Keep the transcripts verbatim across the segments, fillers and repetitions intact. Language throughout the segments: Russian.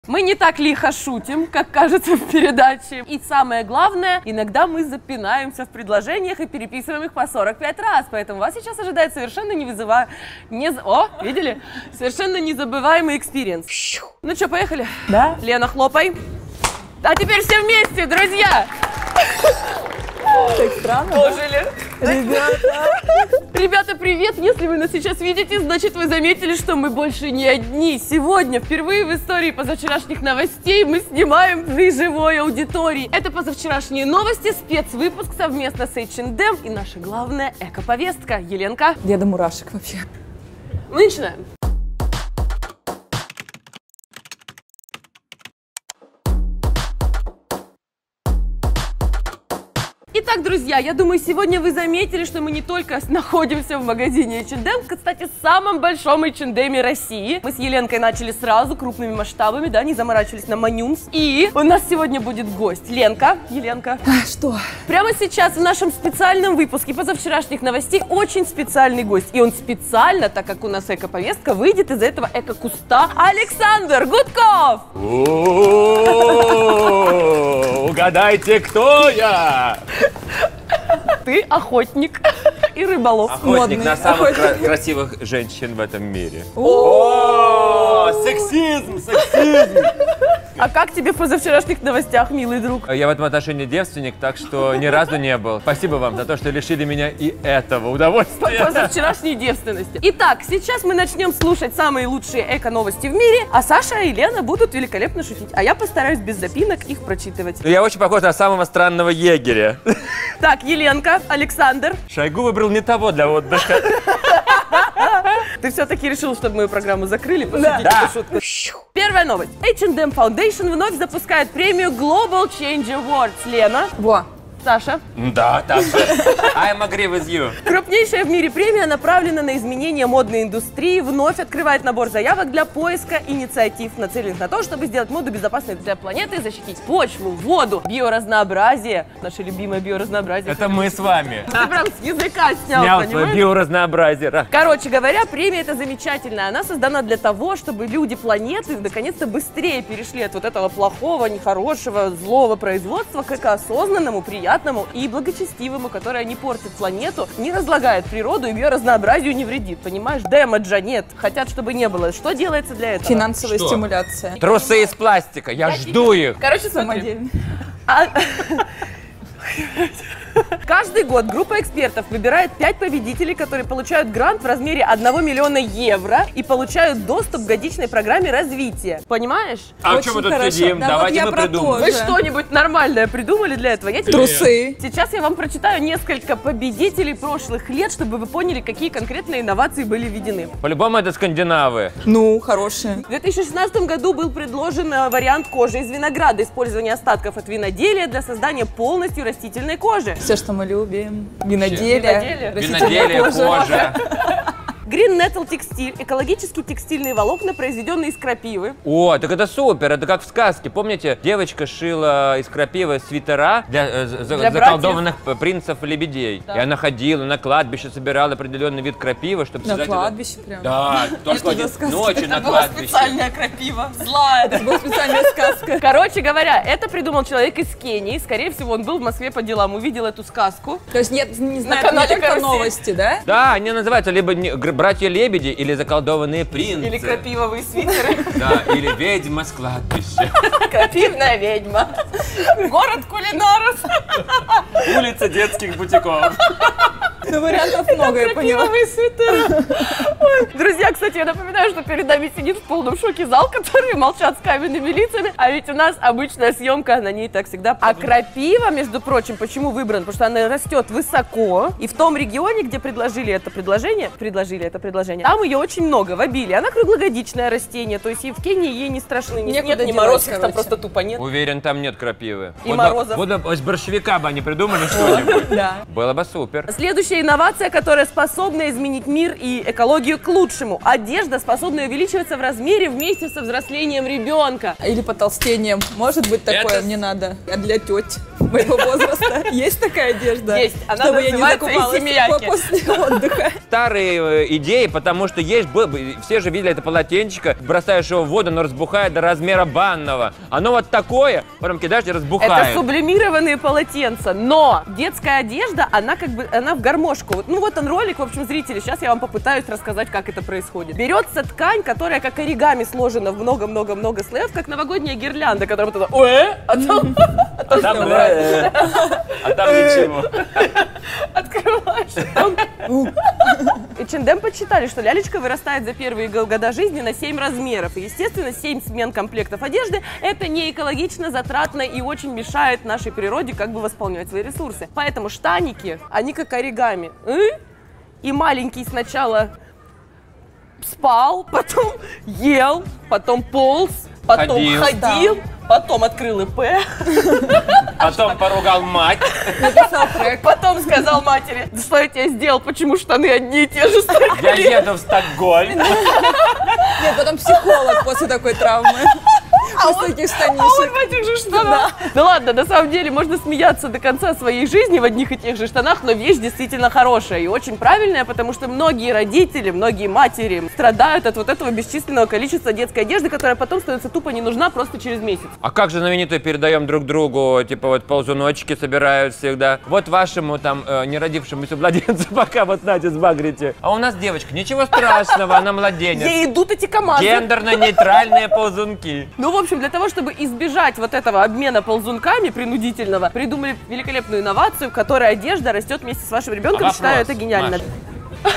Мы не так лихо шутим, как кажется в передаче. И самое главное, иногда мы запинаемся в предложениях и переписываем их по сорок пять раз. Поэтому вас сейчас ожидает совершенно не вызывая... Не... О, видели? Совершенно незабываемый экспириенс. Ну что, поехали? Да. Лена, хлопай. А теперь все вместе, друзья! Так странно. Ожили. Ребята. Ребята, привет! Если вы нас сейчас видите, значит вы заметили, что мы больше не одни. Сегодня, впервые в истории позавчерашних новостей, мы снимаем при живой аудитории. Это позавчерашние новости, спецвыпуск совместно с эйч энд эм и наша главная эко-повестка. Еленка. Деда мурашек вообще. Мы начинаем. Итак, друзья, я думаю, сегодня вы заметили, что мы не только находимся в магазине эйч энд эм, кстати, в самом большом эйч энд эм России. Мы с Еленкой начали сразу, крупными масштабами, да, не заморачивались на манюнс. И у нас сегодня будет гость. Ленка, Еленка. А, что? Прямо сейчас в нашем специальном выпуске позавчерашних новостей очень специальный гость. И он специально, так как у нас эко-повестка, выйдет из этого эко-куста Александр Гудков! Угадайте, кто я? Ты охотник и рыболов. Охотник Модный. на самых Охотник. кра- красивых женщин в этом мире. О, О, сексизм, сексизм! А как тебе в позавчерашних новостях, милый друг? Я в этом отношении девственник, так что ни разу не был. Спасибо вам за то, что лишили меня и этого удовольствия. Позавчерашней девственности. Итак, сейчас мы начнем слушать самые лучшие эко-новости в мире, а Саша и Лена будут великолепно шутить, а я постараюсь без запинок их прочитывать. Я очень похож на самого странного егеря. Так, Еленка, Александр, Шойгу выбрал не того для отдыха. ты все-таки решил, чтобы мою программу закрыли? Пошутить Да. эту шутку. Первая новость. эйч энд эм Foundation вновь запускает премию Global Change Awards. Лена, во. Саша. Да, так же. I'm agree with you. Крупнейшая в мире премия направлена на изменение модной индустрии, вновь открывает набор заявок для поиска инициатив, нацеленных на то, чтобы сделать моду безопасной для планеты, защитить почву, воду, биоразнообразие. Наше любимое биоразнообразие. Это мы с вами. Ты прям с языка снял, Снял свое понимаешь? биоразнообразие. Короче говоря, премия эта замечательная. Она создана для того, чтобы люди планеты наконец-то быстрее перешли от вот этого плохого, нехорошего, злого производства к экоосознанному, приятному и благочестивому, которое не портит планету, не разлагает природу и биоразнообразию не вредит. Понимаешь? Дэмэджа нет. Хотят, чтобы не было. Что делается для этого? Финансовая Что? стимуляция. Трусы из пластика, я жду их. Короче, смотри. Самодельный. А- Каждый год группа экспертов выбирает пять победителей, которые получают грант в размере одного миллиона евро и получают доступ к годичной программе развития. Понимаешь? А Очень что мы тут хорошо. сидим? Да, Давайте вот я мы про придумаем. то Вы же. что-нибудь нормальное придумали для этого? Я тебе... Трусы. Сейчас я вам прочитаю несколько победителей прошлых лет, чтобы вы поняли, какие конкретные инновации были введены. По-любому это скандинавы. Ну, хорошие. В две тысячи шестнадцатом году был предложен э, вариант кожи из винограда, использование остатков от виноделия для создания полностью растительной кожи. Все, что мы любим. Виноделие. Виноделие. растительная Виноделие, кожа. Green Nettle текстиль, экологические текстильные волокна, произведенные из крапивы. О, так это супер, это как в сказке. Помните, девочка шила из крапивы свитера для, э, за- Для заколдованных п- принцев и лебедей. Да. И она ходила на кладбище, собирала определенный вид крапивы, чтобы На связать это- кладбище прям. Да, только что один за сказка? ночью на кладбище. крапива, злая. Это была специальная сказка. Короче говоря, это придумал человек из Кении. Скорее всего, он был в Москве по делам, увидел эту сказку. То есть нет, не знаю, не канале только «Карусель». новости, да? Да, они называются либо не- гр- братья-лебеди или заколдованные принцы. Или крапивовые свитеры. Да, или ведьма с кладбища. Крапивная ведьма. Город Кулинаров. Улица детских бутиков. Ну, вариантов много, я поняла. Крапивовые свитеры. Ой. Друзья, кстати, я напоминаю, что перед нами сидит в полном шоке зал, которые молчат с каменными лицами. А ведь у нас обычная съемка, на ней так всегда. А крапива, между прочим, почему выбрана? Потому что она растет высоко. И в том регионе, где предложили это предложение, предложили это предложение, там ее очень много, в обилии. Она круглогодичное растение, то есть и в Кении ей не страшны. Ни Некуда снег, ни девать, мороз, их там короче. просто тупо нет. Уверен, там нет крапивы. И Вот морозов. бы- Вот бы из борщевика бы они придумали что-нибудь. Да. Было бы супер. Следующая инновация, которая способна изменить мир и экологию к лучшему. Одежда, способная увеличиваться в размере вместе со взрослением ребенка. Или потолстением. Может быть такое, Это- мне надо. А для теть? моего возраста. Есть такая одежда? Есть. Она чтобы я не называется закупалась «Семияки». после отдыха. Старые э, идеи, потому что есть, б- б- все же видели это полотенчико, бросаешь его в воду, оно разбухает до размера банного. Оно вот такое, потом кидаешь и разбухает. Это сублимированные полотенца, но детская одежда, она как бы, она в гармошку. Вот, ну вот он ролик, в общем, зрители, сейчас я вам попытаюсь рассказать, как это происходит. Берется ткань, которая как оригами сложена в много-много-много слоев, как новогодняя гирлянда, которая вот это, ой, а там, а А там, э, а там ничего. открываешь, а там... эйч энд эм подсчитали, что лялечка вырастает за первые года жизни на семь размеров. И, естественно, семь смен комплектов одежды – это не экологично, затратно и очень мешает нашей природе как бы восполнять свои ресурсы. Поэтому штаники, они как оригами. И, и маленький сначала спал, потом ел, потом полз, потом Ходил. ходил, потом открыл ИП, Потом поругал мать. Написал трек. потом сказал матери, да что я тебе сделал, почему штаны одни и те же столько Я лет?» еду в Стокгольм. Нет, потом психолог после такой травмы. После этих А он штанишек. в этих же штанах. Да ладно, на самом деле можно смеяться до конца своей жизни в одних и тех же штанах, но вещь действительно хорошая и очень правильная, потому что многие родители, многие матери страдают от вот этого бесчисленного количества детской одежды, которая потом становится тупо не нужна просто через месяц. А как же знаменитые передаем друг другу, типа вот ползуночки собирают всегда. Вот вашему там э, неродившемуся младенцу пока вот Надя сбагрите. А у нас девочка, ничего страшного, она младенец. Ей идут эти команды. Гендерно-нейтральные ползунки. Ну, в общем, для того, чтобы избежать вот этого обмена ползунками принудительного, придумали великолепную инновацию, в которой одежда растет вместе с вашим ребенком. А Считаю, вопрос, это гениально. Маша.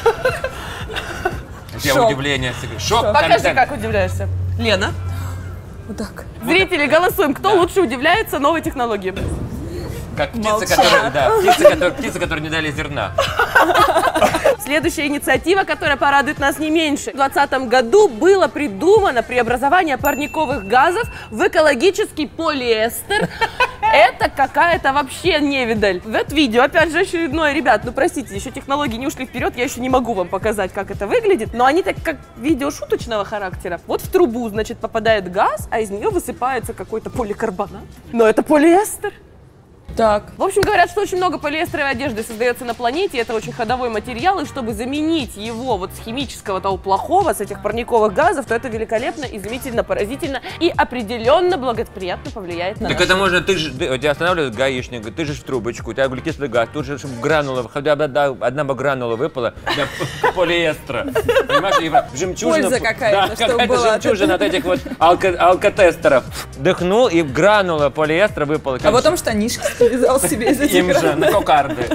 Я Шок. удивление. Шок. Покажи, контент. как удивляешься. Лена. Вот так. Зрители, голосуем, кто лучше удивляется новой технологии. Как птица, Молчат. которая, да, птица, которая, птица, которой не дали зерна. Следующая инициатива, которая порадует нас не меньше. В двадцатом году было придумано преобразование парниковых газов в экологический полиэстер. Это какая-то вообще невидаль. Вот видео, опять же, очередное. Ребят, ну простите, еще технологии не ушли вперед, я еще не могу вам показать, как это выглядит. Но они так как видео шуточного характера. Вот в трубу, значит, попадает газ, а из нее высыпается какой-то поликарбонат. Но это полиэстер. Так. В общем, говорят, что очень много полиэстеровой одежды создается на планете, это очень ходовой материал, и чтобы заменить его вот с химического того плохого, с этих парниковых газов, то это великолепно, изумительно, поразительно и определенно благоприятно повлияет на Так наш- это можно, ты же, ты- тебя останавливает гаишник, говорит, ты же в трубочку, у тебя углекислый газ, тут же чтобы гранула, хотя бы одна, одна бы гранула выпала для п- полиэстера. Понимаешь, и жемчужина. Польза какая-то, да, чтобы какая-то была от жемчужина от этих вот алко- алкотестеров. Дыхнул, и гранула полиэстера выпала. А потом штанишки связал себе из этих Им же, на кокарды.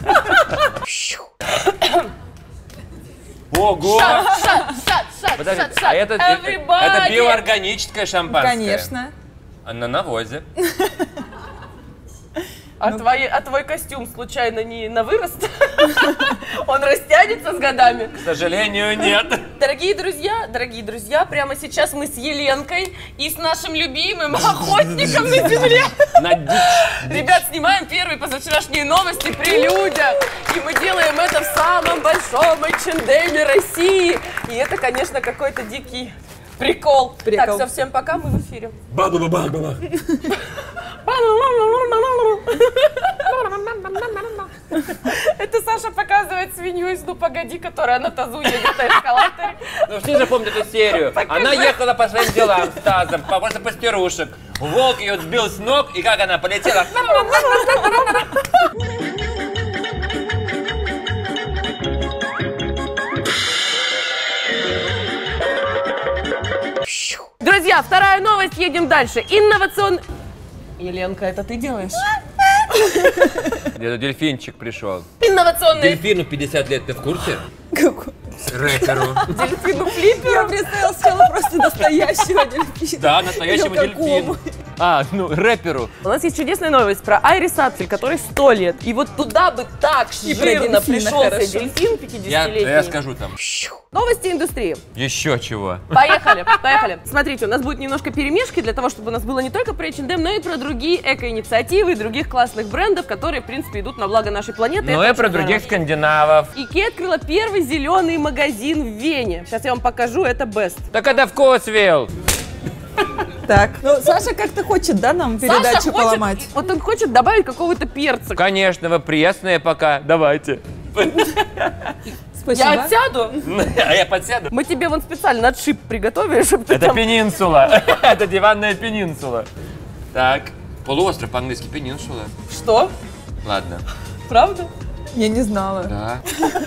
Ого! Шат, шат, шат, шат, Подожди, шат, а шат. это, Everybody! это биоорганическое шампанское? Конечно. А на навозе. А, твои- а твой костюм случайно не на вырост? Он растянется с годами? К сожалению, нет. Дорогие друзья, дорогие друзья, прямо сейчас мы с Еленкой и с нашим любимым охотником на земле. На дичь. Ребят, снимаем первые позавчерашние новости «Прелюдя». И мы делаем это в самом большом эйч энд эм России. И это, конечно, какой-то дикий прикол. Прикол. Так, совсем пока, мы в эфире. Ба-ба-ба-ба-ба. Это Саша показывает свинью из «Ну погоди», которая на тазу едет на эскалаторе. Ну все же помнят эту серию. Она ехала по своим делам с тазом, по- после пастерушек. Волк ее сбил с ног, и как она полетела. Друзья, вторая новость, едем дальше. Инновацион... Еленка, это ты делаешь? Где-то дельфинчик пришел. Инновационный Дельфину пятьдесят лет, ты в курсе? Какой? Рэперу. дельфину флиппер. Я представила сначала просто настоящего дельфина. Да, настоящему Или какому? дельфину. А, ну, рэперу. У нас есть чудесная новость про Айрис Апфель, который сто лет. И вот туда бы так И про жирно дельфина пришелся хорошо. дельфин Я, пятидесятилетний. я скажу там. Новости индустрии. Еще чего. Поехали, поехали. Смотрите, у нас будет немножко перемешки для того, чтобы у нас было не только про эйч энд эм, но и про другие эко-инициативы и других классных брендов, которые, в принципе, идут на благо нашей планеты. Ну Это и очень про здорово. других скандинавов. Икеа открыла первый зеленый магазин в Вене. Сейчас я вам покажу, это Best. Так это вкусвилл. Так, ну Саша как-то хочет, да, нам передачу Саша хочет, поломать? вот он хочет добавить какого-то перца. Конечно, вы пресные пока. Давайте. Спасибо. Я отсяду. А я подсяду. Мы тебе вон специально отшиб приготовили, чтобы ты Это там... пенинсула. Это диванная пенинсула. Так. Полуостров по-английски пенинсула. Что? Ладно. Правда? Я не знала. Да.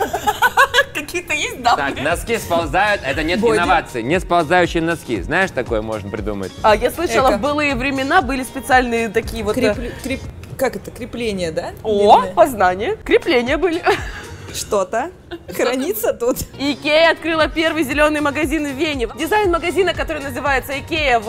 Какие-то есть Так, данные? носки сползают. Это нет Боди. инноваций. Не сползающие носки. Знаешь, такое можно придумать? А, я слышала, Эко. в былые времена были специальные такие вот... э, Крепли- креп- Как это? Крепление, да? О, Длинное. познание. Крепления были. Что-то хранится тут. Икея открыла первый зеленый магазин в Вене. Дизайн магазина, который называется Икея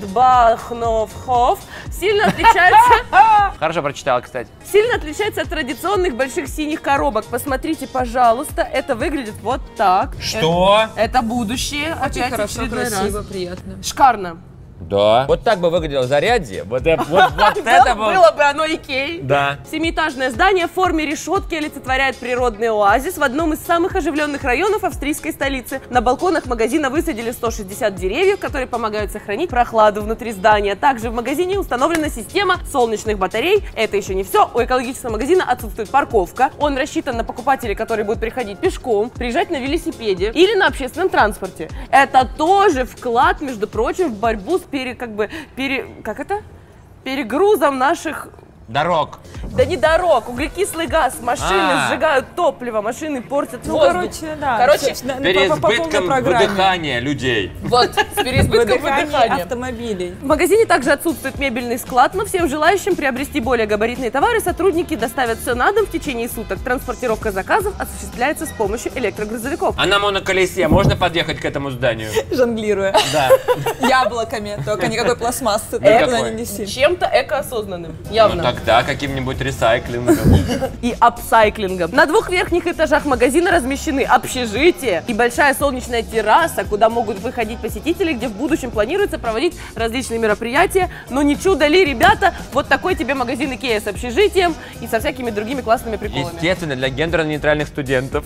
Вестбахнов-Хоф, сильно отличается, Хорошо прочитала, кстати. сильно отличается от традиционных больших синих коробок. Посмотрите, пожалуйста, это выглядит вот так. Что? Это, это будущее. Очень Опять хорошо, очередной раз. красиво, приятно. Шикарно. Да. Вот так бы выглядело зарядье. Вот, это- вот, вот это Было, бы... было бы оно Икеей. Да. Семиэтажное здание в форме решетки олицетворяет природный оазис в одном из самых оживленных районов австрийской столицы. На балконах магазина высадили сто шестьдесят деревьев, которые помогают сохранить прохладу внутри здания. Также в магазине установлена система солнечных батарей. Это еще не все. У экологического магазина отсутствует парковка. Он рассчитан на покупателей, которые будут приходить пешком, приезжать на велосипеде или на общественном транспорте. Это тоже вклад, между прочим, в борьбу с пере, как бы, пере, как это? перегрузом наших... Дорог. Да не дорог, углекислый газ, машины А. сжигают топливо, машины портят Ну, воздух. короче, да. Короче, всё, на- на- по- по полной Переизбытком программе. выдыхания людей. Вот, с переизбытком Выдыхание выдыхания. автомобилей. В магазине также отсутствует мебельный склад, но всем желающим приобрести более габаритные товары сотрудники доставят все на дом в течение суток. Транспортировка заказов осуществляется с помощью электрогрузовиков. А на моноколесе можно подъехать к этому зданию? Жонглируя Да. яблоками, только никакой пластмассы ты Никакой. туда не неси. Чем-то экоосознанным, Ну явно. тогда каким-нибудь ресайклингом. И апсайклингом. На двух верхних этажах магазина размещены общежитие и большая солнечная терраса, куда могут выходить посетители, где в будущем планируется проводить различные мероприятия. Но не чудо ли, ребята, вот такой тебе магазин Икея с общежитием и со всякими другими классными приколами. Естественно, для гендерно-нейтральных студентов.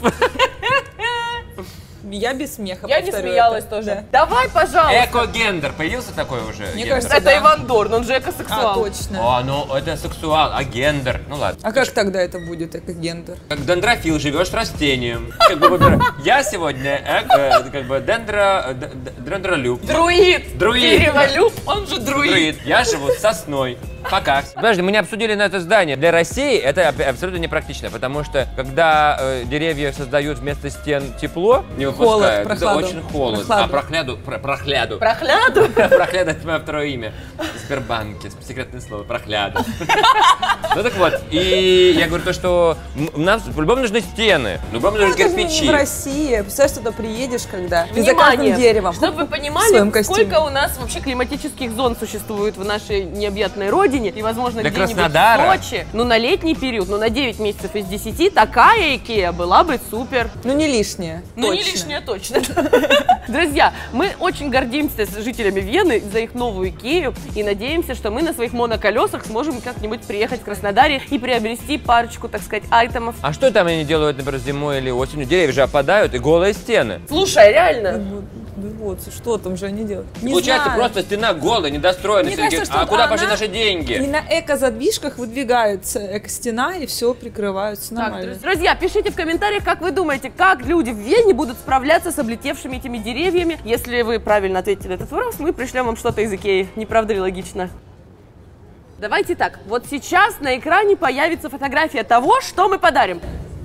Я без смеха Я не повторю смеялась это. тоже. Да. Давай, пожалуйста. Эко-гендер. Появился такой уже? Мне гендер? кажется, Это да. Иван Дорн, он же экосексуал. А, точно. О, ну это сексуал, а гендер? Ну ладно. А как тогда это будет, эко-гендер? Как дендрофил, живешь с растением. Как бы выбирай. Я сегодня э, э, как бы дендро, д- д- дендролюб. Друид. Друид. Дереволюб, он же друид. Друид. Я живу с сосной. Пока. Подожди, мы не обсудили на это здание. Для России это аб- абсолютно непрактично, потому что когда э, деревья создают вместо стен тепло, не выпускают, это прохладу. очень холодно. Прохладу. А прохляду, про, прохляду. Прохляду. Прохляда — это мое второе имя. В Сбербанке. Секретное слово. Прохляда. Ну так вот. И я говорю то, что м- нам по-любому нужны стены. По-любому нужны Ну, это же кирпичи. не в России. Представляешь, туда приедешь, когда ты за Внимание, каждым деревом. чтобы вы в понимали, своем костюме. сколько у нас вообще климатических зон существует в нашей необъятной родине, и, возможно, Для где-нибудь Краснодара. в Сочи, ну, на летний период, ну, на девять месяцев из десяти, такая Икея была бы супер. Ну, не лишнее. Ну, не точно. лишнее точно. Друзья, мы очень гордимся с жителями Вены за их новую Икею и надеемся, что мы на своих моноколесах сможем как-нибудь приехать в Краснодаре и приобрести парочку, так сказать, айтемов. А что там они делают, например, зимой или осенью? Деревья же опадают и голые стены. Слушай, реально, Ну, Вот, что там же они делают? Не Получается, знаю. просто стена голая, недостроенная. Мне Все кажется, говорят, что а куда она пошли наши И деньги? на эко-задвижках выдвигаются эко-стена, и все прикрываются Так, нормально. друзья, пишите в комментариях, как вы думаете, как люди в Вене будут справляться с облетевшими этими деревьями. Если вы правильно ответили на этот вопрос, мы пришлем вам что-то из Икеи. Не правда ли логично? Давайте так, вот сейчас на экране появится фотография того, что мы подарим.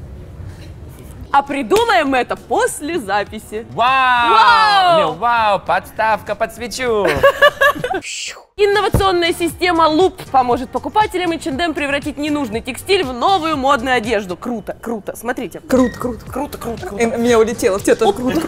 А придумаем мы это после записи. Вау! Вау! Не, вау, подставка под свечу. Инновационная система Loop поможет покупателям эйч энд эм превратить ненужный текстиль в новую модную одежду. Круто, круто. Смотрите. Круто, круто. Круто, круто, круто. И у меня улетело, в тебя тоже круто.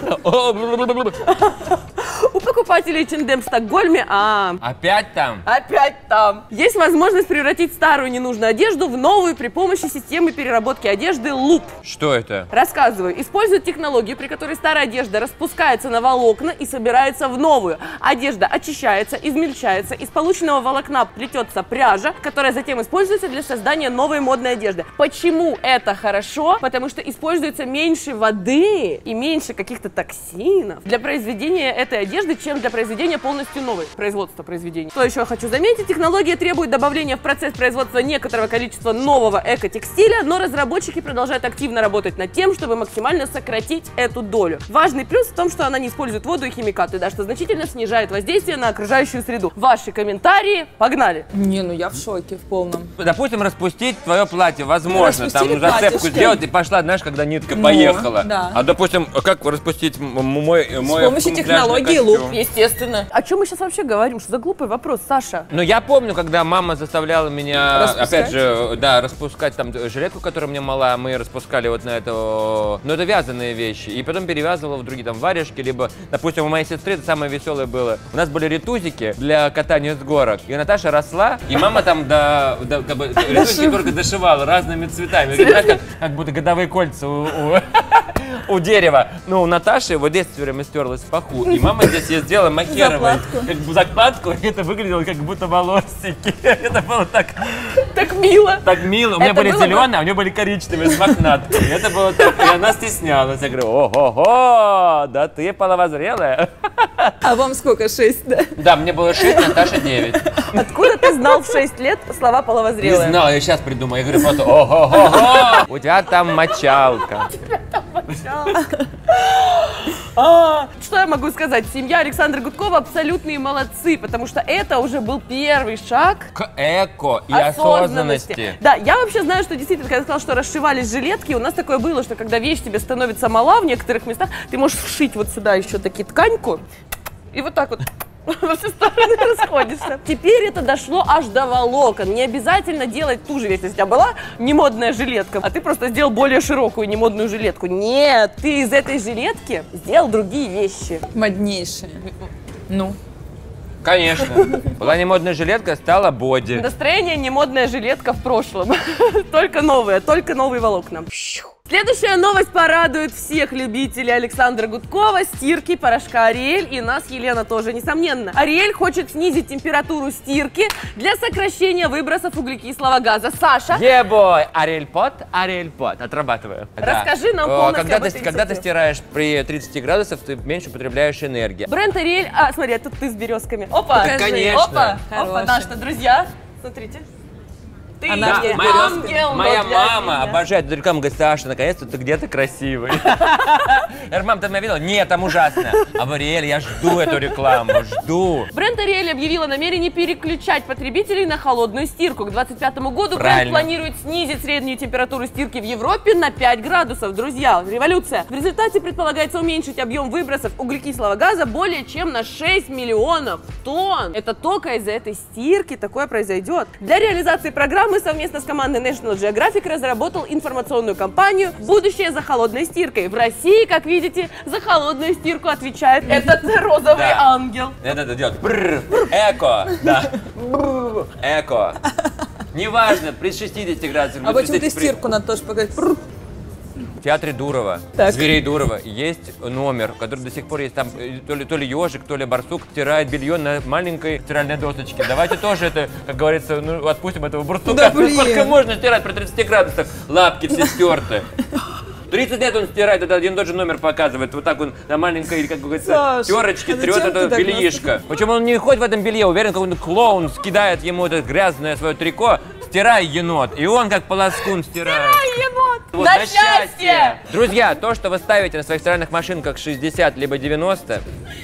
У покупателей эйч энд эм в Стокгольме, а Опять там? опять там, есть возможность превратить старую ненужную одежду в новую при помощи системы переработки одежды Loop. Что это? Рассказываю. Используют технологию, при которой старая одежда распускается на волокна и собирается в новую. Одежда очищается, измельчается, из полученного волокна плетется пряжа, которая затем используется для создания новой модной одежды. Почему это хорошо? Потому что используется меньше воды и меньше каких-то токсинов для произведения этой этой одежды, чем для произведения полностью новой. Производства произведений. Что еще я хочу заметить? Технология требует добавления в процесс производства некоторого количества нового эко-текстиля, но разработчики продолжают активно работать над тем, чтобы максимально сократить эту долю. Важный плюс в том, что она не использует воду и химикаты, да, что значительно снижает воздействие на окружающую среду. Ваши комментарии, погнали! Не, ну я в шоке в полном. Допустим, распустить твое платье, возможно, там Распустили зацепку платьишко. сделать и пошла, знаешь, когда нитка Ну, поехала. да. А допустим, как распустить м- м- мой, мой помощью камуфляжный технологии костюм? лук. Естественно. О чем мы сейчас вообще говорим? Что за глупый вопрос, Саша? Ну, я помню, когда мама заставляла меня, Распускать? опять же, да, распускать там жилетку, которая мне мала, мы распускали вот на эту, ну, это вязаные вещи, и потом перевязывала в другие там варежки, либо, допустим, у моей сестры это самое веселое было. У нас были ретузики для катания с горок, и Наташа росла, и мама там до, до как бы, ретузики только дошивала разными цветами, знаешь, как, как будто годовые кольца у, у, у дерева. Ну, у Наташи в детстве все время стерлась в паху, и мама здесь ей сделала макировать, как бы закладку, и это выглядело как будто волосики. Это было так, Так мило. так мило. У меня Это были было бы- зеленые, а у нее были коричневые с мохнатками. Это было так, и она стеснялась. Я говорю, ого-го, да ты половозрелая. А вам сколько, шесть, да? Да, мне было шесть, Наташа девять. Откуда ты знал в шесть лет слова Не половозрелые? знал, я сейчас придумал. Я говорю просто, ого-го-го, у тебя там мочалка. А, Что я могу сказать? Семья Александра Гудкова абсолютные молодцы, потому что это уже был первый шаг К эко и осознанности. Да, я вообще знаю, что действительно, когда я сказала, что расшивались жилетки, у нас такое было, что когда вещь тебе становится мала в некоторых местах, ты можешь вшить вот сюда еще таки тканьку и вот так вот во все стороны расходишься. Теперь это дошло аж до волокон. Не обязательно делать ту же вещь. Если у тебя была немодная жилетка, а ты просто сделал более широкую немодную жилетку. Нет, ты из этой жилетки сделал другие вещи. Моднейшие. Ну. Конечно. Была немодная жилетка, стала боди. Настроение немодная жилетка в прошлом. Только новые, только новые волокна. Следующая новость порадует всех любителей Александра Гудкова, стирки порошка Ариэль, и нас, Елена, тоже, несомненно. Ариэль хочет снизить температуру стирки для сокращения выбросов углекислого газа. Саша, Ебой, Ариэль Пот, Ариэль Пот. Отрабатываю. Расскажи нам О, полностью когда об ты, этой когда ты инициативе. стираешь при тридцати градусах, ты меньше употребляешь энергии. бренд Ариэль, а, смотри, а тут ты с березками. Опа, Покажи. Конечно. опа, опа, Хороший. да, что, друзья, смотрите. Ты Она мне моя ангел, моя но для мама меня. обожает эту рекламу, говорит, Саша, наконец-то ты где-то красивый. Я говорю, мам, ты меня видела? Нет, там ужасно. А Ариэль, я жду эту рекламу, жду. Бренд Ариэль объявил о намерении переключать потребителей на холодную стирку. К двадцать пятому году бренд Правильно. планирует снизить среднюю температуру стирки в Европе на пять градусов. Друзья, революция. В результате предполагается уменьшить объем выбросов углекислого газа более чем на шесть миллионов тонн. Это только из-за этой стирки такое произойдет. Для реализации программы совместно с командой National Geographic разработал информационную кампанию «Будущее за холодной стиркой». В России, как видите, за холодную стирку отвечает этот розовый Да. ангел. Это это делать. Бррр, эко, да. Эко. Неважно, при шестидесяти градусах. А при почему ты тридцати, при- стирку надо тоже показать? В театре Дурова, Так. зверей Дурова, есть номер, который до сих пор есть там, э, то ли, то ли ежик, то ли барсук стирает белье на маленькой стиральной досочке. Давайте тоже это, как говорится, ну, отпустим этого барсука. Да, Ну, сколько блин. можно стирать при тридцати градусах? Лапки все стерты. тридцать лет он стирает, это один и тот же номер показывает. Вот так он на маленькой, как говорится, Саш, терочке а трет зачем это ты так бельишко. Почему он не ходит в этом белье? Уверен, какой-то клоун скидает ему это грязное свое трико. Стирай, енот. И он как полоскун стирает. Енот! Вот, на счастье! Друзья, то, что вы ставите на своих стиральных машинках шестьдесят либо девяносто,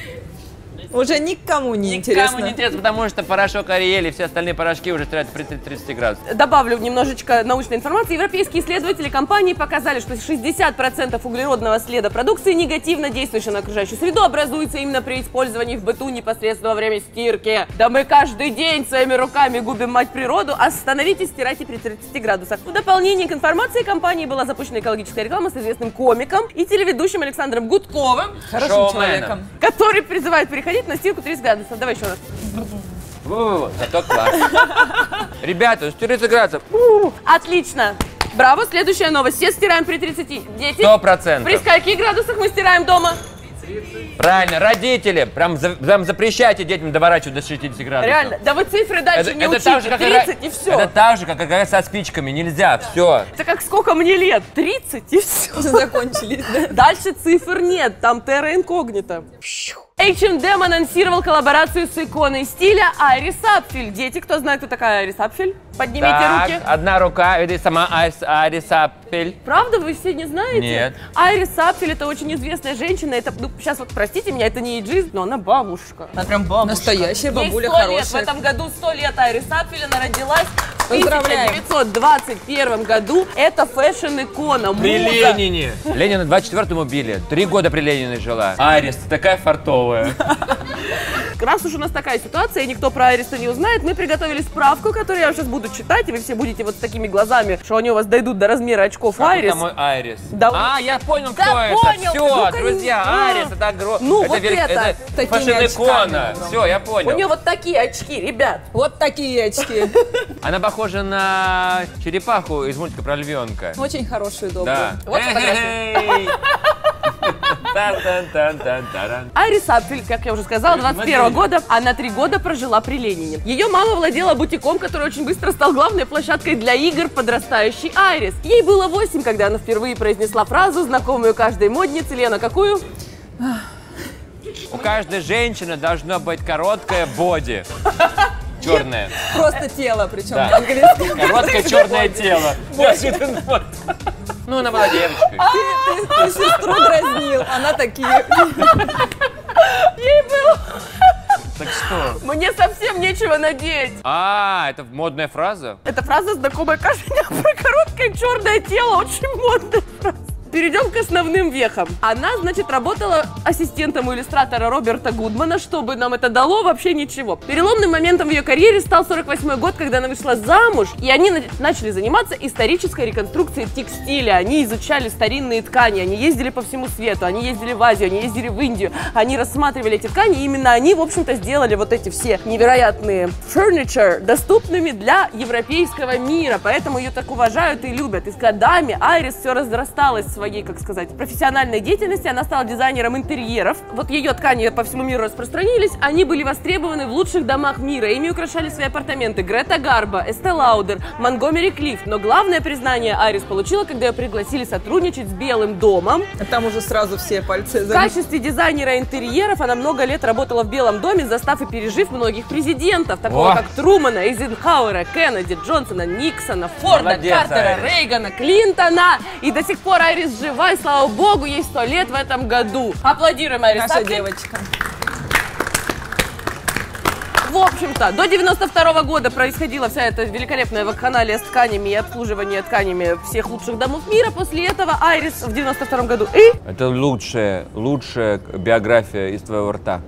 Уже никому не никому не интересно. интересно, потому что порошок Ариэль и все остальные порошки уже стирают при тридцати градусах. Добавлю немножечко научной информации. Европейские исследователи компании показали, что шестьдесят процентов углеродного следа продукции, негативно действующей на окружающую среду, образуется именно при использовании в быту непосредственно во время стирки. Да мы каждый день своими руками губим мать природу, остановитесь, стирайте при тридцати градусах. В дополнение к информации компании была запущена экологическая реклама с известным комиком и телеведущим Александром Гудковым, Хорошим Шоуменом. человеком. который призывает переходить на стирку тридцать градусов. Давай еще раз. Во-во-во, зато класс. Ребята, тридцать градусов. Отлично. Браво, следующая новость. Все стираем при тридцати. Дети, Сто процентов. при скольких градусах мы стираем дома? Правильно, родители, прям, за- прям запрещайте детям доворачивать до шестидесяти градусов. Реально. Да вы цифры дальше не учите. так же, как игра- тридцать и все. Это так же, как играть со спичками, нельзя, все. Это как сколько мне лет? тридцать и все. Уже закончились, да? Дальше цифр нет, там терра инкогнито. эйч энд эм анонсировал коллаборацию с иконой стиля Айрис Апфель. Дети, кто знает, кто такая Айрис Апфель? Поднимите Так, руки. одна рука, это сама Айрис, Айрис Апфель. Правда, вы все не знаете? Нет. Айрис Апфель — это очень известная женщина. Это, ну, сейчас вот, простите меня, это не эйджизм, но она бабушка. Она прям бабушка. Настоящая бабуля, Ей сто лет. хорошая. В этом году сто лет Айрис Апфель. Она родилась в Поздравляем. тысяча девятьсот двадцать первом году. Это фэшн-икона. При муза. Ленине. Ленина в двадцать четвёртом убили. Три года при Ленине жила. Айрис, ты такая фартовая. Раз уж у нас такая ситуация, и никто про Айриса не узнает, мы приготовили справку, которую я вам сейчас буду читать, и вы все будете вот с такими глазами, что они у вас дойдут до размера очков Айрис. Это мой Айрис. Да. А, я понял, кто Да, это. понял. Все, Ну, друзья, конечно. Айрис, это огромное. Ну, вот это. Такими фэшн-икона. очками. Все, я У понял. нее вот такие очки, ребят. Вот такие очки. Она похожа на черепаху из мультика про львенка. Очень хорошие, добрые. Да. Вот Эй-эй-эй. Тан-тан-тан-тан-таран. Айрис Апфель, как я уже сказала, двадцать первого года, она три года прожила при Ленине. Ее мама владела бутиком, который очень быстро стал главной площадкой для игр подрастающей Айрис. Ей было восемь, когда она впервые произнесла фразу, знакомую каждой моднице. Лена, какую? У каждой женщины должно быть короткое боди. Черное. Просто тело, причем Да. на английском. Короткое черное тело. Неожиданно. Вот. Ну, она была девочкой. Ты, ты сестру дразнил, она такие. Ей было... Так что? Мне совсем нечего надеть. А, это модная фраза? Эта фраза знакомая каждый день про короткое черное тело. Очень модная фраза. Перейдем к основным вехам. Она, значит, работала ассистентом у иллюстратора Роберта Гудмана, чтобы нам это дало вообще ничего. Переломным моментом в ее карьере стал сорок восьмой год, когда она вышла замуж, и они на- начали заниматься исторической реконструкцией текстиля. Они изучали старинные ткани, они ездили по всему свету, они ездили в Азию, они ездили в Индию, они рассматривали эти ткани, и именно они, в общем-то, сделали вот эти все невероятные furniture доступными для европейского мира, поэтому ее так уважают и любят. И с годами Айрис все разрасталась в своей, как сказать, профессиональной деятельности, она стала дизайнером интерьеров. Вот ее ткани по всему миру распространились, они были востребованы в лучших домах мира, ими украшали свои апартаменты Грета Гарбо, Эсте Лаудер, Монгомери Клифф. Но главное признание Айрис получила, когда ее пригласили сотрудничать с Белым домом. А там уже сразу все пальцы. В качестве дизайнера интерьеров она много лет работала в Белом доме, застав и пережив многих президентов, такого О! как Трумана, Эйзенхауэра, Кеннеди, Джонсона, Никсона, Форда, Молодец, Картера, Айрис. Рейгана, Клинтона. И до сих пор Айрис жива, и слава богу, ей сто лет в этом году. Аплодируем Айрис Наша Апфель. девочка. В общем-то, до девяносто второго года происходила вся эта великолепная вакханалия с тканями и обслуживание тканями всех лучших домов мира. После этого Айрис в девяносто втором году и... Это лучшая, лучшая биография из твоего рта.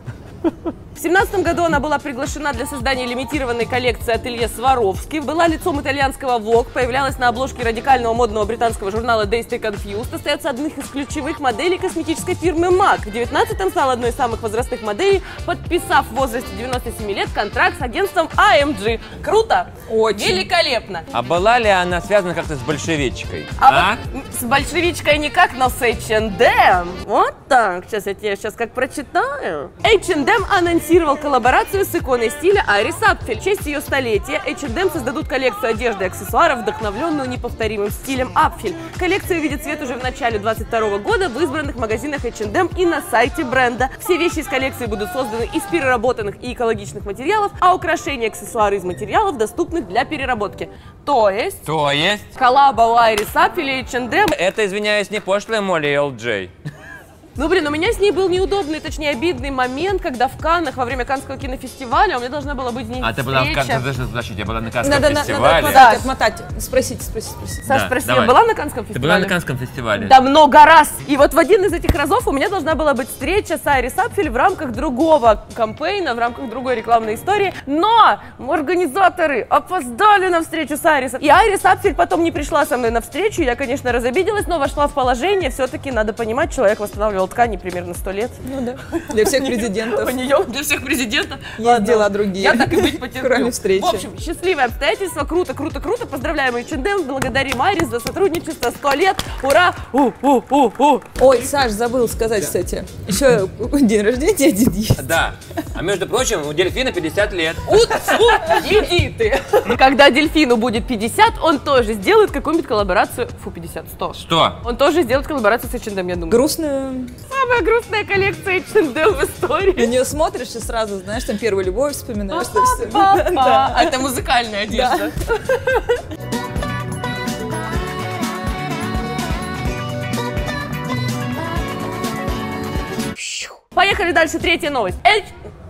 В семнадцатом году она была приглашена для создания лимитированной коллекции ателье Сваровски, была лицом итальянского Vogue, появлялась на обложке радикального модного британского журнала Dazed и Confused, остается одних из ключевых моделей косметической фирмы MAC. В девятнадцатом стала одной из самых возрастных моделей, подписав в возрасте девяноста семи лет контракт с агентством эй эм джи. Круто! Очень. Великолепно! А была ли она связана как-то с большевичкой? А, вот с большевичкой никак, но с эйч энд эм. Вот так. Сейчас я тебе сейчас как прочитаю. эйч энд эм анонсировал коллаборацию с иконой стиля Айрис Апфель. В честь ее столетия эйч энд эм создадут коллекцию одежды и аксессуаров, вдохновленную неповторимым стилем Апфель. Коллекция увидит свет уже в начале двадцать второго года в избранных магазинах эйч энд эм и на сайте бренда. Все вещи из коллекции будут созданы из переработанных и экологичных материалов, а украшения и аксессуары из материалов доступны для переработки. То есть... То есть? Коллаба у Айрис Апфель и эйч энд эм. Это, извиняюсь, не пошлая Молли эл джей. Ну, блин, у меня с ней был неудобный, точнее, обидный момент, когда в Каннах, во время Каннского кинофестиваля, у меня должна была быть с ней А ты была в встреча. Каннском, подожди, я была на Каннском Надо, надо фестивале. отмотать, отмотать. Спросите, спросите, спросите. Саша, Да, спроси, давай. была на Каннском Ты фестивале? была на Каннском фестивале? Да много раз. И вот в один из этих разов у меня должна была быть встреча с Айрис Апфель в рамках другого кампейна, в рамках другой рекламной истории. Но организаторы опоздали на встречу с Айрис. И Айрис Апфель потом не пришла со мной на встречу. Я, конечно, разобиделась, но вошла в положение. Все-таки надо понимать, человек восстанавливал ткани примерно сто лет. Ну да. Для всех президентов. У нее, для всех президентов. Есть дела другие. Я так и быть потерплю. Кроме встречи. В общем, счастливые обстоятельства. Круто, круто, круто. Поздравляем эйч энд эм. Благодарим Айрис за сотрудничество. Сто лет. Ура! У-у-у-у. Ой, Саш, забыл сказать, кстати. Еще день рождения дяди есть. Да. А между прочим, у дельфина пятьдесят лет. Иди ты. Когда дельфину будет пятьдесят, он тоже сделает какую-нибудь коллаборацию. Фу, пятьдесят, сто. Что? Он тоже сделает коллаборацию с эйч энд эм, я думаю. Грустная Самая грустная коллекция эйч энд эм в На истории. нее смотришь и сразу, знаешь, там первую любовь вспоминаешь. что всё. Па-па-па. А это музыкальная одежда. Поехали дальше, третья новость. H-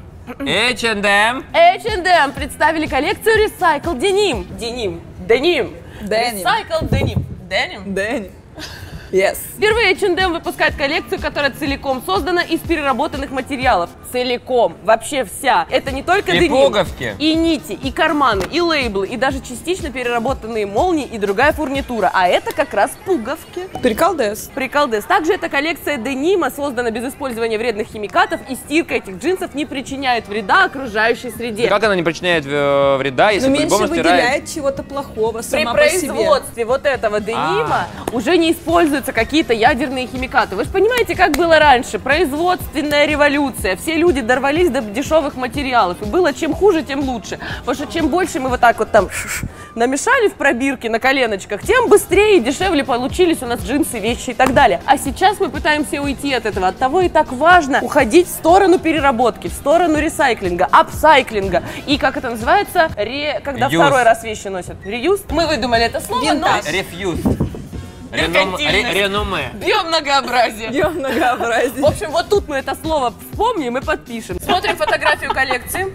эйч энд эм. эйч энд эм представили коллекцию Recycle Denim. Деним. Деним. Denim. Recycle Denim. Деним. Дэнни. Yes. Впервые эйч энд эм выпускает коллекцию, которая целиком создана из переработанных материалов. Целиком. Вообще вся. Это не только И деним. пуговки. И нити, и карманы, и лейблы, и даже частично переработанные молнии и другая фурнитура. А это как раз пуговки. Приколдес. Приколдес. Также эта коллекция денима создана без использования вредных химикатов, и стирка этих джинсов не причиняет вреда окружающей среде. Как она не причиняет э, вреда, если Но меньше по-любому стирает? выделяет чего-то плохого При сама по себе. производстве вот этого денима А. уже не используются какие-то ядерные химикаты. Вы же понимаете, как было раньше? Производственная революция. Все люди дорвались до дешевых материалов. И было чем хуже, тем лучше. Потому что чем больше мы вот так вот там намешали в пробирке на коленочках, тем быстрее и дешевле получились у нас джинсы, вещи и так далее. А сейчас мы пытаемся уйти от этого. Оттого и так важно уходить в сторону переработки, в сторону ресайклинга, апсайклинга. И как это называется? Ре... Когда Reuse. второй раз вещи носят. Реюз. Мы выдумали это слово, но... Винтаж. Рефьюз. Реном- Меркантильность. ре- Реноме. Бьем многообразие. Идем многообразие. В общем, вот тут мы это слово вспомним и подпишем. Смотрим фотографию коллекции.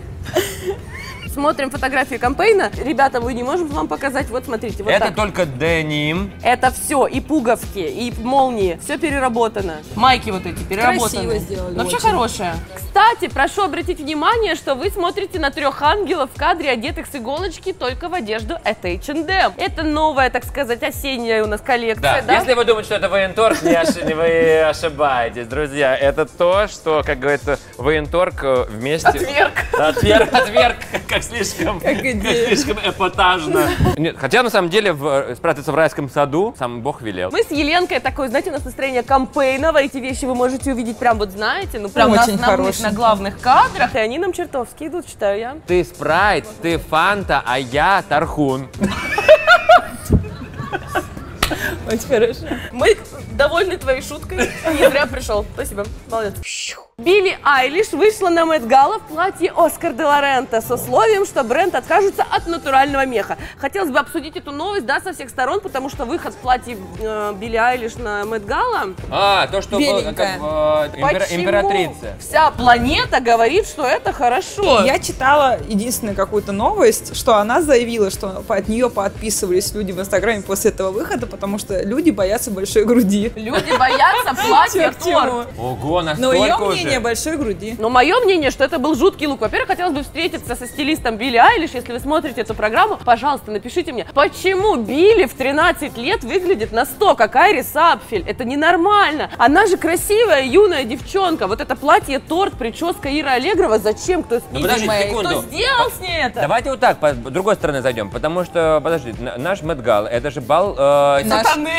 Смотрим фотографию кампейна. Ребята, мы не можем вам показать. Вот смотрите, вот Это так. только деним. Это все, и пуговки, и молнии, все переработано. Майки вот эти переработаны. Красиво сделали Вообще очень. хорошая. Кстати, прошу обратить внимание, что вы смотрите на трех ангелов в кадре, одетых с иголочки только в одежду от эйч энд эм. Это новая, так сказать, осенняя у нас коллекция, Да. да? Если вы думаете, что это военторг, не ош- не вы ошибаетесь, друзья. Это то, что, как говорится, военторг э, вместе... Отверг. Отверг. Отверг, как слишком, Как идея. слишком эпатажно. Нет, хотя на самом деле в, спрятаться в райском саду сам Бог велел. Мы с Еленкой такое, знаете, у нас настроение кампейновое. Эти вещи вы можете увидеть прям вот, знаете, ну прям на Очень основных, хорошенько. на главных кадрах. И они нам чертовски идут, считаю я. Ты спрайт, ты фанта, а я тархун. Очень хорошо. Мы довольны твоей шуткой. Не зря пришел. Спасибо. Молодец. Билли Айлиш вышла на Мэтт Гала в платье Оскар де ла Рента с условием, что бренд откажется от натурального меха. Хотелось бы обсудить эту новость, да, со всех сторон, потому что выход в платье э, Билли Айлиш на Мэтт Гала. А, то, что было как Беленькая. э, импера- Почему императрица. вся планета говорит, что это хорошо? Я читала единственную какую-то новость, что она заявила, что от нее поотписывались люди в Инстаграме после этого выхода, потому что люди боятся большой груди. Люди боятся платья Чё к чему? торт. Ого, Но настолько ее уже. мнение большой груди. Но мое мнение, что это был жуткий лук. Во-первых, хотелось бы встретиться со стилистом Билли Айлиш. Если вы смотрите эту программу, пожалуйста, напишите мне, почему Билли в тринадцать лет выглядит на сто, как Айрис Апфель. Это ненормально. Она же красивая, юная девчонка. Вот это платье, торт, прическа Иры Аллегрова. Зачем? Кто, Ну, подожди кто секунду. сделал с ней это? Давайте вот так, по другой стороны зайдем, потому что, подожди, на- наш Мэтт Гала, это же бал... э, Наш. Сатаны.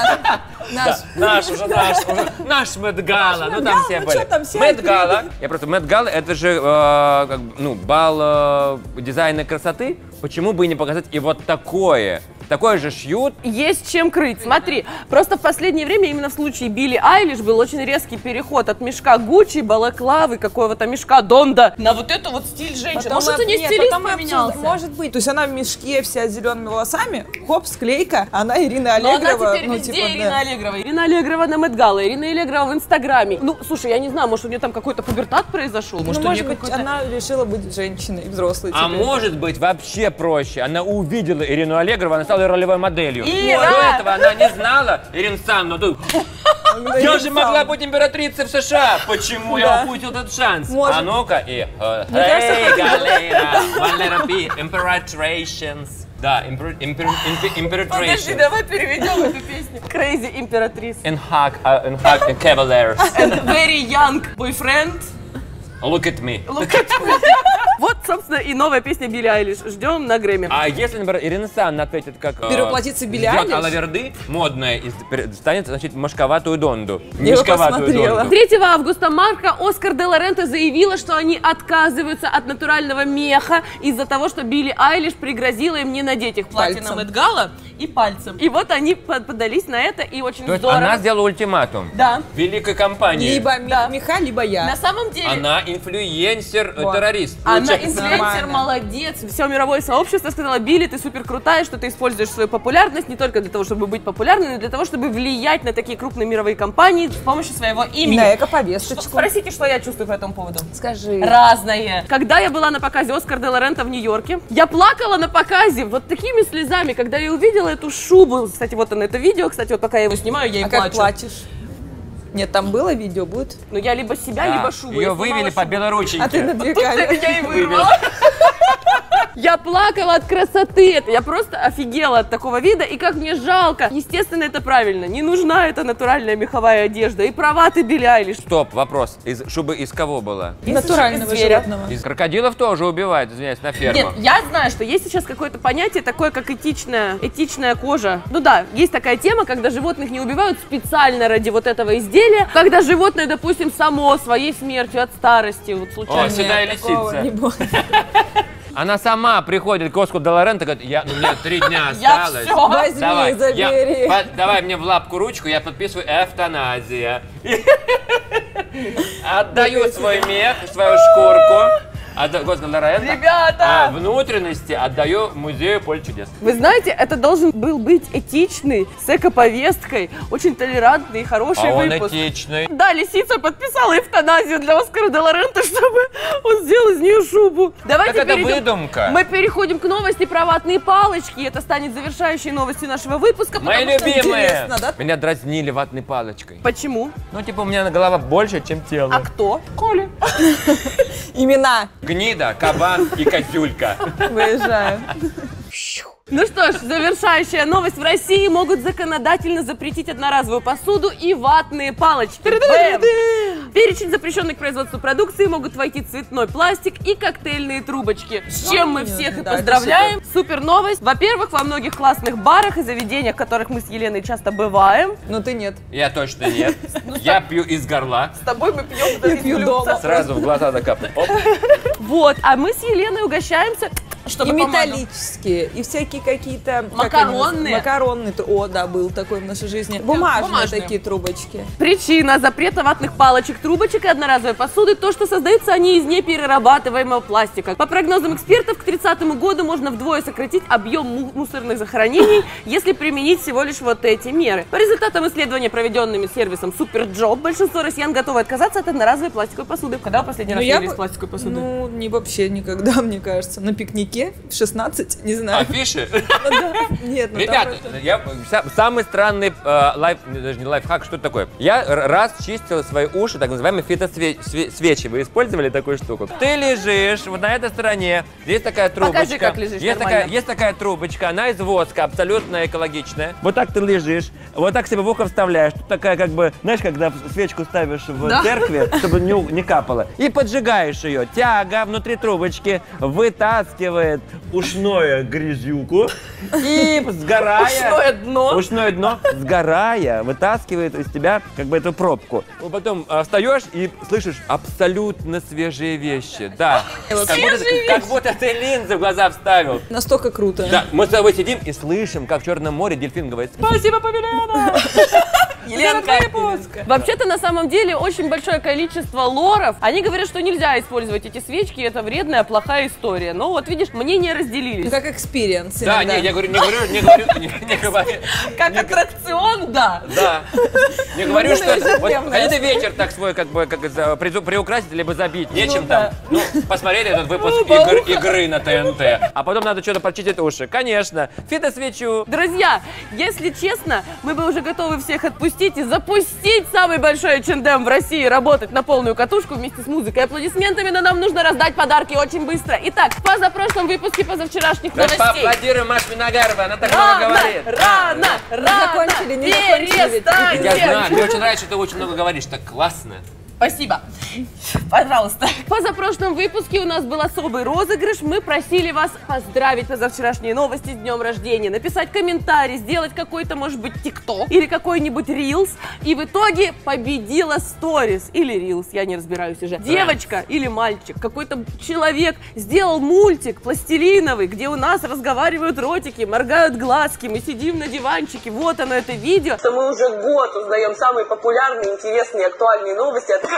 Наш. Наш уже, наш, уже, наш Мэтт Гала, ну там все ну были. чё там, все Мэтт открыты. Гала, я просто, Мэтт Гала, это же, э, как бы, ну, бал э, дизайна красоты, почему бы и не показать и вот такое? Такое же шьют. Есть чем крыть. Смотри, просто в последнее время именно в случае Билли Айлиш был очень резкий переход от мешка Гуччи, балаклавы, какого-то мешка Донда на вот это вот стиль женщин. Потом Может, мы- у нее нет, стилист потом мы поменялся? обсужда- Может быть. То есть она в мешке вся с зелеными волосами, хоп, склейка, она Ирина Но Аллегрова. она теперь ну, везде типа, Ирина да. Аллегрова. Ирина Аллегрова на Мэтт Гала, Ирина Аллегрова в Инстаграме. Ну, слушай, я не знаю, может, у нее там какой-то пубертат произошел? Ну, Может, у может нее быть, какой-то... она решила быть женщиной, взрослой. А теперь. может быть вообще проще, она увидела Ирину Аллегрову, она стала ролевой моделью. Ира! До этого она не знала Ирину Санну, тут... Когда Я Ирина же могла сам. быть императрицей в США. Почему я Да. упустил этот шанс? Может. А ну-ка и... э, Мне Эй, кажется, Галера, Валера Пи, Imperatrations. Да, импер- импер- импер- Подожди, Imperatrations. давай переведем эту песню. Crazy императрица. And hug, uh, and hug the cavaliers. And very young boyfriend. Look at me. Look at me. Вот, собственно, и новая песня Билли Айлиш. Ждем на Грэмми. А если, например, Ирина Санна ответит, как... Перевоплотится Билли Айлиш? Айлиш? Алаверды модная и станет, значит, мошковатую Донду. Я его Мешковатую посмотрела. Донду. третьего августа Марка Оскар де ла Рента заявила, что они отказываются от натурального меха из-за того, что Билли Айлиш пригрозила им не надеть их платье на Мэтт Гала и пальцем. И вот они поддались на это, и очень То есть здорово. она сделала ультиматум. Да. Великой компании. Либо Да. Миха, либо я. На самом деле... Она инфлюенсер-террорист. Она Получается. инфлюенсер, Нормально. молодец. Все мировое сообщество сказала: Билли, ты супер крутая, что ты используешь свою популярность не только для того, чтобы быть популярной, но и для того, чтобы влиять на такие крупные мировые компании с помощью своего имени. На эко-повесточку. Спросите, что я чувствую по этому поводу. Скажи. Разное. Когда я была на показе Оскар де ла Рента в Нью-Йорке, я плакала на показе вот такими слезами, когда я увидела эту шубу. Кстати, вот она, это видео. Кстати, вот пока я его снимаю, я и А плачу. как платишь? Нет, там было видео, будет? Ну, я либо себя, Да. либо шубу. Ее Я снимала вывели по шубу. белорученьке. А ты на две Тут камеры. я и вырвала. Я плакала от красоты. Я просто офигела от такого вида. И как мне жалко. Естественно, это правильно. Не нужна эта натуральная меховая одежда. И права ты, Билли Айлиш. Стоп, вопрос. Из шубы из кого была? Натурального Из зверя. животного. Из крокодилов тоже убивают, извиняюсь, на Нет, фермах. я знаю, что есть сейчас какое-то понятие такое, как этичная, этичная кожа. Ну да, есть такая тема, когда животных не убивают специально ради вот этого изделия, когда животное, допустим, само своей смертью от старости, вот О, случайно. седая Такого не лисица. будет. Она сама приходит к Оскару де ла Рента и говорит: я, ну, мне три дня Я осталось. всё. Возьми, Давай, я- забери. по- давай мне в лапку ручку, я подписываю эвтаназия. Отдаю свой мех, свою шкурку. Отда- Оскар де ла Рента. Ребята! А внутренности отдаю музею поле чудес. Вы знаете, это должен был быть этичный, с эко-повесткой, очень толерантный и хороший А он выпуск. этичный. Да, лисица подписала эвтаназию для Оскара де ла Рента, чтобы он сделал из нее шубу. Давайте Так это перейдем- выдумка. Мы переходим к новости про ватные палочки. Это станет завершающей новостью нашего выпуска. Мои потому что- любимые. интересно, да? Меня дразнили ватной палочкой. Почему? Ну, типа, у меня голова больше, чем тело. А кто? Коля. Имена. Гнида, кабан и козюлька. Выезжаем. Ну что ж, завершающая новость. В России могут законодательно запретить одноразовую посуду и ватные палочки. Бэм! Перечень запрещенных к производству продукции могут войти цветной пластик и коктейльные трубочки. С чем мы всех и Да, это поздравляем. Супер новость. Во-первых, во многих классных барах и заведениях, в которых мы с Еленой часто бываем, Но ты нет. Я точно нет. Я пью из горла. с тобой мы пьем Я пью дома. Сразу в глаза закапываю. Оп. Вот, а мы с Еленой угощаемся, чтобы И помада. металлические, и всякие какие-то... как они Макаронные. называются? Макаронные. О, да, был такой в нашей жизни. Бумажные, бумажные. такие трубочки. Причина запрета ватных палочек, трубочек и одноразовой посуды – то, что создаются они из неперерабатываемого пластика. По прогнозам экспертов, к тридцатому году можно вдвое сократить объем му- мусорных захоронений, если применить всего лишь вот эти меры. По результатам исследования, проведенными сервисом Superjob, большинство россиян готовы отказаться от одноразовой пластиковой посуды. Когда вы последний Ну, раз я ели из бы- пластиковой посуды? Ну, не вообще никогда, мне кажется. На пикнике в шестнадцать, не знаю. Афиши? Ну да. Нет, ну там Ребята, это- я, са- самый странный э, лайф, не, даже не лайфхак, что это такое? Я р- раз чистил свои уши, так называемые фитосвечи. Вы использовали такую штуку? Ты лежишь вот на этой стороне, есть такая трубочка. Покажи, как лежишь есть нормально. такая, есть такая трубочка, она из воска, абсолютно экологичная. Вот так ты лежишь, вот так себе в ухо вставляешь. Тут такая как бы, знаешь, когда свечку ставишь в Да. церкви, чтобы не, у- не капало. И поджигаешь ее. Тяга внутри трубочки вытаскивает ушное грязюку и сгорая... Ушное дно. Ушное дно, сгорая, вытаскивает из тебя как бы эту пробку. Ну, потом а, встаешь и слышишь абсолютно свежие вещи. Да. Как будто, Свежие как будто ты линзы в глаза вставил. Настолько круто. Да, мы с тобой сидим и слышим, как в Черном море дельфин говорит: спасибо, Павелена! Еленка. Вообще-то, на самом деле, очень большое количество лоров. Они говорят, что нельзя использовать эти свечки, это вредная, плохая история. Но вот видишь, мнения Ну, разделились. как экспириенс Да, иногда. не, я говорю, не говорю, не говорю, не, не говорю. Как аттракцион, да. Да. Не говорю, что это. Вот ежедневная. хотите вечер так свой, как бы, как за- призу- приукрасить, либо забить. Нечем Ну там. да. Ну, посмотрели этот выпуск игр- игры на ТНТ. А потом надо что-то почистить уши. Конечно. Фитосвечу. Друзья, если честно, мы бы уже готовы всех отпустить и запустить самый большой эйч энд эм в России работать на полную катушку вместе с музыкой и аплодисментами, но нам нужно раздать подарки очень быстро. Итак, в позапрошлом выпуске позавчерашних Давайте новостей. поаплодируем Маш Миногаровой, она так много Рано, говорит. рано, рано, закончили, не закончили ведь. перестаньте. Я знаю, мне очень нравится, что ты очень много говоришь, так классно. Спасибо. Пожалуйста. В позапрошлом выпуске у нас был особый розыгрыш. Мы просили вас поздравить позавчерашние новости с днем рождения, написать комментарий, сделать какой-то, может быть, тикток или какой-нибудь рилс. И в итоге победила сторис или рилс, я не разбираюсь уже. Девочка или мальчик, какой-то человек сделал мультик пластилиновый, где у нас разговаривают ротики, моргают глазки, мы сидим на диванчике. Вот оно, это видео. Что мы уже год узнаем самые популярные, интересные, актуальные новости от...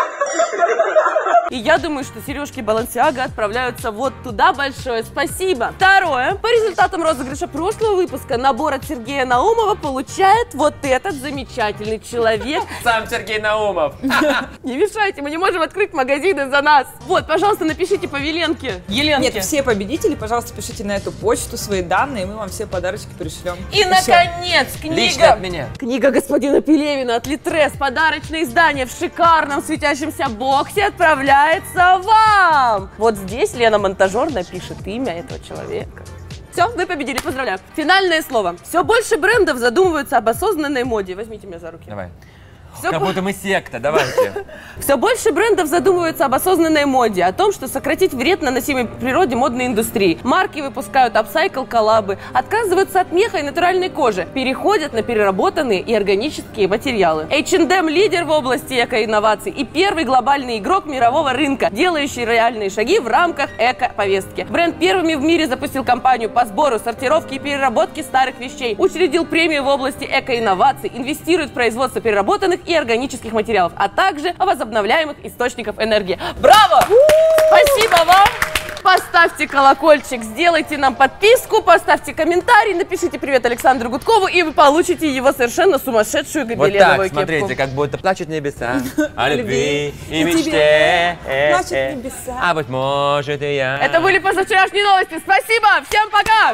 И я думаю, что сережки Балансиага отправляются вот туда. Большое спасибо. Второе. По результатам розыгрыша прошлого выпуска набор от Сергея Наумова получает вот этот замечательный человек. Сам Сергей Наумов. Не мешайте, мы не можем открыть магазины за нас. Вот, пожалуйста, напишите по Веленке. Еленке. Нет, все победители, пожалуйста, пишите на эту почту свои данные, и мы вам все подарочки пришлем. И, наконец, книга. Лично от меня. Книга господина Пелевина от Литрес. Подарочное издание в шикарном светящемся боксе отправляется вам. Вот здесь Лена Монтажер напишет имя этого человека. Все, вы победили, поздравляю. Финальное слово. Все больше брендов задумываются об осознанной моде. Возьмите меня за руки. Давай. Все Как по... будто мы секта, давайте. Все больше брендов задумываются об осознанной моде, о том, что сократить вред, наносимый природе модной индустрии. Марки выпускают апсайкл-коллабы, отказываются от меха и натуральной кожи, переходят на переработанные и органические материалы. эйч энд эм лидер в области эко-инноваций и первый глобальный игрок мирового рынка, делающий реальные шаги в рамках эко-повестки. Бренд первыми в мире запустил кампанию по сбору, сортировке и переработке старых вещей, учредил премию в области эко-инноваций, инвестирует в производство переработанных и органических материалов, а также возобновляемых источников энергии. Браво! Спасибо вам! Поставьте колокольчик, сделайте нам подписку, поставьте комментарий, напишите привет Александру Гудкову, и вы получите его совершенно сумасшедшую Вот гобеленовую так, смотрите, кепку. как будто плачут небеса о любви и И мечте. тебе плачут небеса. А быть может и я. Это были позавчерашние новости. Спасибо! Всем пока!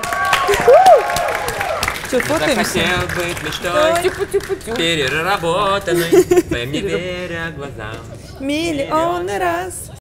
Что, фотоемся? Захотел быть мечтой, Тю-пу-тю-пу-тю. переработанной, твоим не веря глазам. Миллион раз.